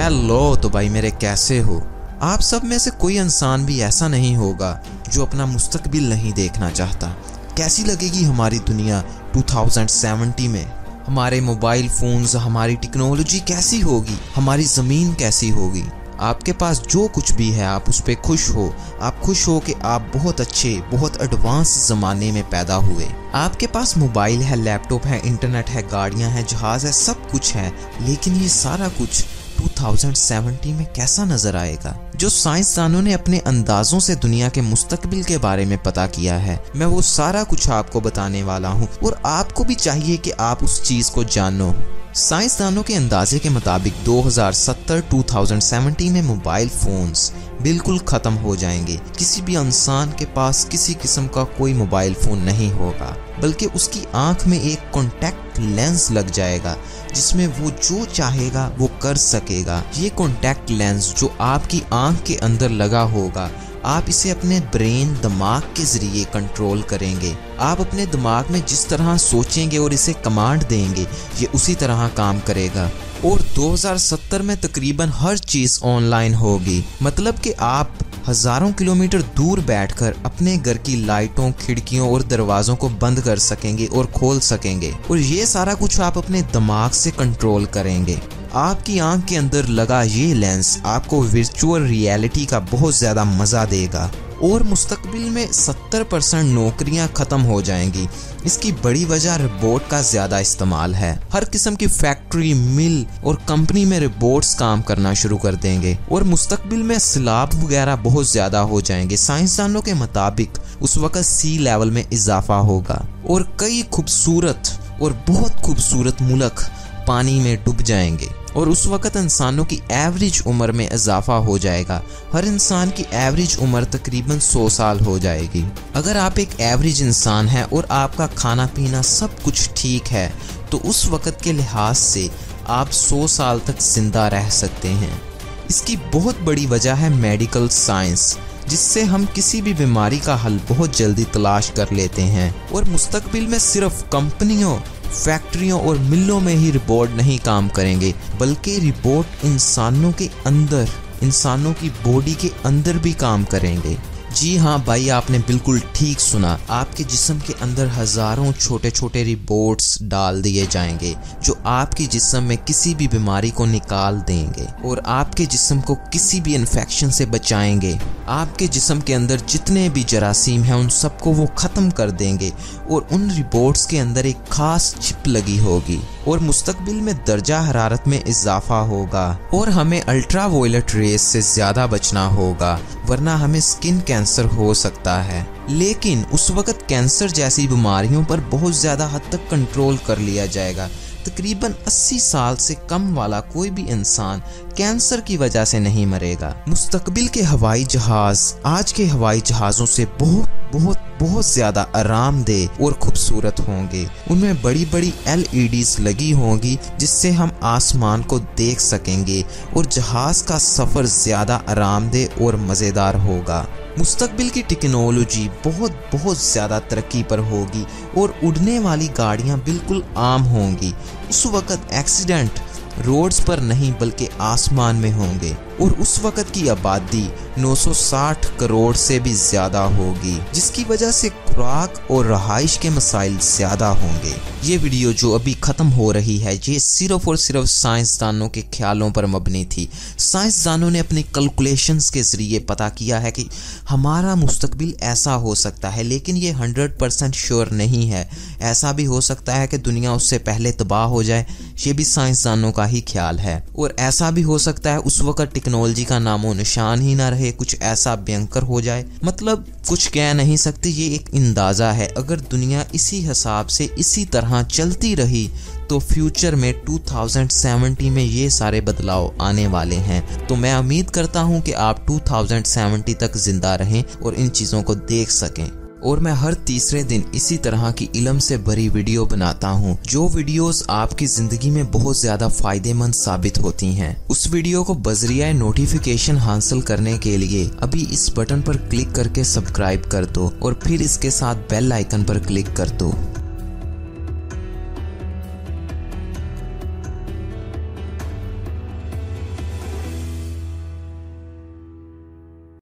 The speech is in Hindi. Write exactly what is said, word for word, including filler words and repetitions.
हेलो तो भाई मेरे कैसे हो आप सब में से कोई इंसान भी ऐसा नहीं होगा जो अपना मुस्तकबिल नहीं देखना चाहता। कैसी लगेगी हमारी दुनिया दो हज़ार सत्तर में, हमारे मोबाइल फोन्स, हमारी टेक्नोलॉजी कैसी होगी, हमारी ज़मीन कैसी होगी। आपके पास जो कुछ भी है आप उस पर खुश हो। आप खुश हो कि आप बहुत अच्छे, बहुत एडवांस ज़माने में पैदा हुए। आपके पास मोबाइल है, लैपटॉप है, इंटरनेट है, गाड़ियां हैं, जहाज है, सब कुछ है। लेकिन ये सारा कुछ दो हज़ार सत्तर में कैसा नजर आएगा? जो साइंसदानों ने अपने अंदाजों से दुनिया के मुस्तकबिल के बारे में पता किया है, मैं वो सारा कुछ आपको बताने वाला हूँ और आपको भी चाहिए कि आप उस चीज को जानो। साइंसदानों के अंदाजे के मुताबिक दो हज़ार सत्तर दो हज़ार सत्तर में मोबाइल फोन्स बिल्कुल खत्म हो जाएंगे। किसी भी इंसान के पास किसी किस्म का कोई मोबाइल फोन नहीं होगा, बल्कि उसकी आंख में एक कॉन्टैक्ट लेंस लग जाएगा जिसमें वो जो चाहेगा वो कर सकेगा। ये कॉन्टैक्ट लेंस जो आपकी आंख के अंदर लगा होगा, आप इसे अपने ब्रेन, दिमाग के जरिए कंट्रोल करेंगे। आप अपने दिमाग में जिस तरह सोचेंगे और इसे कमांड देंगे, ये उसी तरह काम करेगा। और दो हज़ार सत्तर में तकरीबन हर चीज ऑनलाइन होगी। मतलब कि आप हजारों किलोमीटर दूर बैठकर अपने घर की लाइटों, खिड़कियों और दरवाजों को बंद कर सकेंगे और खोल सकेंगे। और ये सारा कुछ आप अपने दिमाग से कंट्रोल करेंगे। आपकी आंख के अंदर लगा ये लेंस आपको वर्चुअल रियलिटी का बहुत ज्यादा मजा देगा। और मुस्तकबिल में सत्तर परसेंट नौकरियां खत्म हो जाएंगी। इसकी बड़ी वजह रोबोट का ज्यादा इस्तेमाल है। हर किस्म की फैक्ट्री, मिल और कंपनी में रोबोट्स काम करना शुरू कर देंगे। और मुस्तकबिल में सैलाब वगैरह बहुत ज्यादा हो जाएंगे। साइंसदानों के मुताबिक उस वक्त सी लेवल में इजाफा होगा और कई खूबसूरत और बहुत खूबसूरत मुल्क पानी में डूब जाएंगे। और उस वक्त इंसानों की एवरेज उम्र में इजाफा हो जाएगा। हर इंसान की एवरेज उम्र तकरीबन सौ साल हो जाएगी। अगर आप एक एवरेज इंसान हैं और आपका खाना पीना सब कुछ ठीक है, तो उस वक्त के लिहाज से आप सौ साल तक जिंदा रह सकते हैं। इसकी बहुत बड़ी वजह है मेडिकल साइंस, जिससे हम किसी भी बीमारी का हल बहुत जल्दी तलाश कर लेते हैं। और मुस्तकबिल में सिर्फ कंपनियों, फैक्ट्रियों और मिलों में ही रोबोट नहीं काम करेंगे, बल्कि रोबोट इंसानों के अंदर, इंसानों की बॉडी के अंदर भी काम करेंगे। जी हाँ भाई, आपने बिल्कुल ठीक सुना। आपके जिस्म के अंदर हजारों छोटे छोटे रोबोट्स डाल दिए जाएंगे जो आपके जिस्म में किसी भी बीमारी को निकाल देंगे और आपके जिस्म को किसी भी इन्फेक्शन से बचाएंगे। आपके जिस्म के अंदर जितने भी जरासीम हैं उन सबको वो खत्म कर देंगे और उन रोबोट्स के अंदर एक खास चिप लगी होगी। और मुस्तकबिल में दर्जा हरारत में इजाफा होगा और हमें अल्ट्रा वायलेट रेस से ज्यादा बचना होगा, वरना हमें स्किन कैंसर हो सकता है। लेकिन उस वक्त कैंसर जैसी बीमारियों पर बहुत ज्यादा हद तक कंट्रोल कर लिया जाएगा। तकरीबन अस्सी साल से कम वाला कोई भी इंसान कैंसर की वजह से नहीं मरेगा। मुस्तकबिल के हवाई जहाज आज के हवाई जहाजों से बहुत बहुत बहुत ज्यादा आरामदेह और खूबसूरत होंगे। उनमें बड़ी बड़ी एल ई डीज़ लगी होंगी जिससे हम आसमान को देख सकेंगे और जहाज का सफर ज्यादा आरामदेह और मजेदार होगा। मुस्तकबिल की टेक्नोलॉजी बहुत बहुत ज्यादा तरक्की पर होगी और उड़ने वाली गाड़ियां बिल्कुल आम होंगी। उस वक्त एक्सीडेंट रोड्स पर नहीं बल्कि आसमान में होंगे। और उस वक्त की आबादी नौ सौ साठ करोड़ से भी ज्यादा होगी, जिसकी वजह से खुराक और रहाइश के मसाइल ज्यादा होंगे। ये वीडियो जो अभी खत्म हो रही है, ये सिर्फ और सिर्फ साइंसदानों के ख्यालों पर मबनी थी। साइंसदानों ने अपने कैलकुलेशंस के जरिए पता किया है कि हमारा मुस्तकबिल ऐसा हो सकता है, लेकिन ये हंड्रेड परसेंट श्योर नहीं है। ऐसा भी हो सकता है कि दुनिया उससे पहले तबाह हो जाए, ये भी साइंसदानों का ही ख्याल है। और ऐसा भी हो सकता है उस वक्त टेक्नोलॉजी का नामो निशान ही ना रहे, कुछ ऐसा भयंकर हो जाए। मतलब कुछ कह नहीं सकते, ये एक अंदाजा है। अगर दुनिया इसी हिसाब से इसी तरह चलती रही तो फ्यूचर में दो हज़ार सत्तर में ये सारे बदलाव आने वाले हैं। तो मैं उम्मीद करता हूँ कि आप दो हज़ार सत्तर तक जिंदा रहें और इन चीज़ों को देख सकें। और मैं हर तीसरे दिन इसी तरह की इल्म से भरी वीडियो बनाता हूँ, जो वीडियोस आपकी जिंदगी में बहुत ज्यादा फायदेमंद साबित होती हैं। उस वीडियो को बजरिया नोटिफिकेशन हासिल करने के लिए अभी इस बटन पर क्लिक करके सब्सक्राइब कर दो और फिर इसके साथ बेल आइकन पर क्लिक कर दो।